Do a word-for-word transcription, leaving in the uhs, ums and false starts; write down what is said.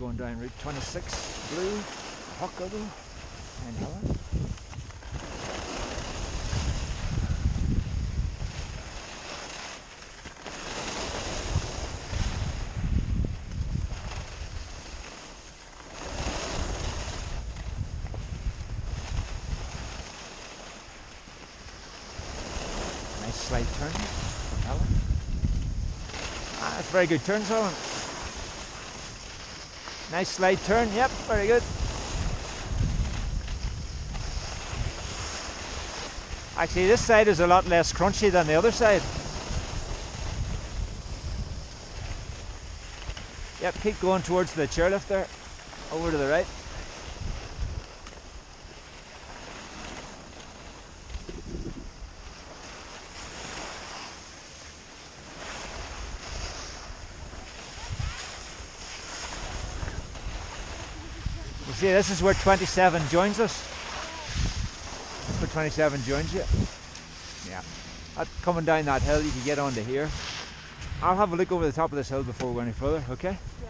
going down Route twenty-six Blue, Hochgurgl and Helen. Nice slight turn from Helen. Ah, that's a very good turn, Helen. Nice slight turn, yep, very good. Actually, this side is a lot less crunchy than the other side. Yep, keep going towards the chairlift there, over to the right. You see, this is where twenty-seven joins us. That's where twenty-seven joins you. Yeah. That, coming down that hill, you can get onto here. I'll have a look over the top of this hill before we go any further, okay?